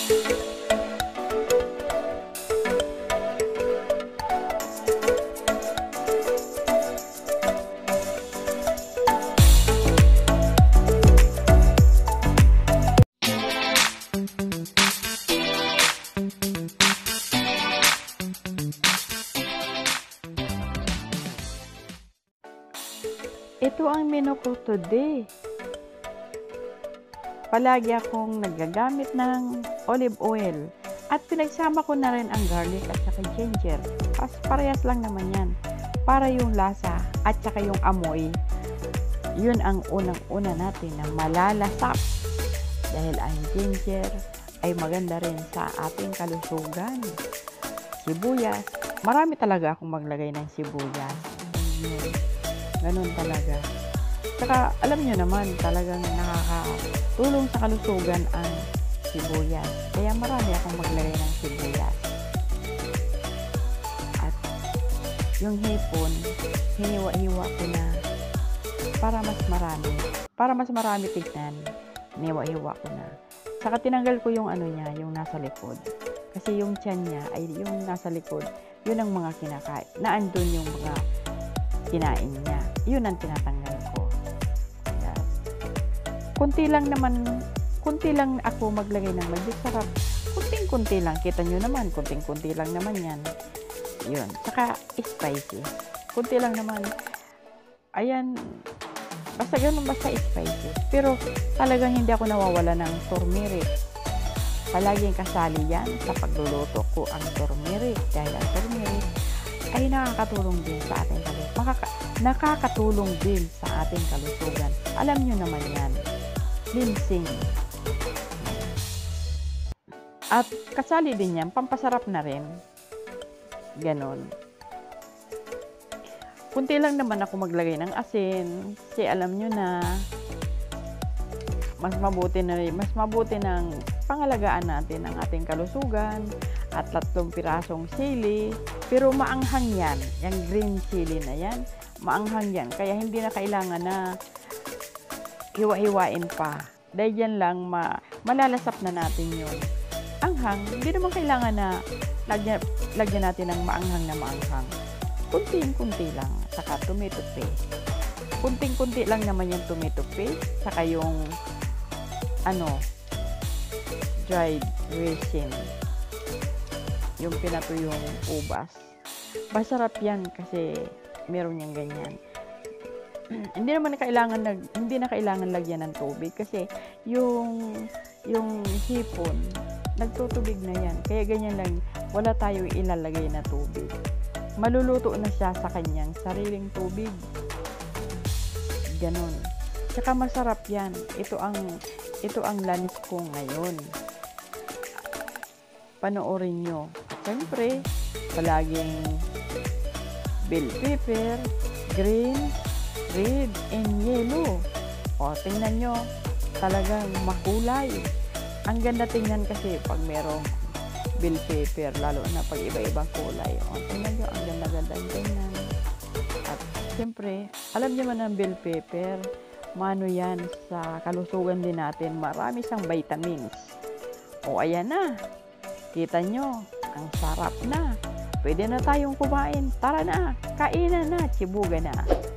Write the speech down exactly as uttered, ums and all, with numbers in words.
Ito ang menu ko today. Palagi akong nagagamit ng olive oil at pinagsama ko na rin ang garlic at saka ginger. Pas parehas lang naman yan. Para yung lasa at saka yung amoy, yun ang unang-una natin na malalasap. Dahil ang ginger ay maganda rin sa ating kalusugan. Sibuyas. Marami talaga akong maglagay ng sibuyas. Yun. Ganun talaga. Saka, alam nyo naman, talagang nakakatulong sa kalusugan ang sibuyas. Kaya marami akong maglagay ng sibuyas. At yung hipon, hiniwa-hiwa ko na para mas marami. Para mas marami tignan, hiniwa-hiwa ko na. Saka tinanggal ko yung ano niya, yung nasa likod. Kasi yung tiyan niya, ay yung nasa likod, yun ang mga kinakain. Naandun yung mga kinain niya. Yun ang tinatanggal ko. Yes. Kunti lang naman, kunti lang ako maglagay ng magic sarap. Kunting-kunti lang. Kita nyo naman, kunting-kunti lang naman yan. Yun. Saka spicy. Kunti lang naman. Ayan. Basta ganun, basta spicy. Pero talagang hindi ako nawawala ng turmeric. Palaging kasali yan sa pagluluto ko ang turmeric. Dahil ang turmeric ay nakakatulong din sa ating kalusugan. Makaka nakakatulong din sa ating kalusugan. Alam nyo naman yan. Cleansing. At kasali din yan, pampasarap na rin. Ganon. Kunti lang naman ako maglagay ng asin. Kasi alam nyo na, mas mabuti na rin, mas mabuti ng pangalagaan natin ang ating kalusugan. At tatlong pirasong sili, pero maanghang yan. Yung green chili na yan, maanghang yan. Kaya hindi na kailangan na hiwa-hiwain pa. Dahil yan lang, ma malalasap na natin yun. Anghang, hindi naman kailangan na lagyan, lagyan natin ng maanghang na maanghang. Kunting-kunti lang, saka tomato paste. Kunting-kunti lang naman yung tomato paste, saka yung ano, dried resin. Yung pinatuyong ubas. Masarap yan kasi meron niyang ganyan. Hindi naman na kailangan nag hindi na kailangan lagyan ng tubig kasi yung yung hipon nagtutubig na yan. Kaya ganyan lang, wala tayo ilalagay na tubig. Maluluto na siya sa kanyang sariling tubig. Ganon. Tsaka masarap yan. Ito ang ito ang lunch ko ngayon. Panoorin nyo. Siyempre, palaging bell pepper, green, red, and yellow. O, tingnan nyo, talagang makulay. Ang ganda tingnan kasi pag merong bell pepper, lalo na pag iba-ibang kulay. O, tingnan nyo, ang ganda-ganda tingnan. At, siyempre, alam nyo man ang bell pepper, mano yan sa kalusugan din natin. Marami siyang vitamins. O, ayan na. Kita nyo, ang sarap na. Pwede na tayong kumain. Tara na, kainan na, tsibuga na.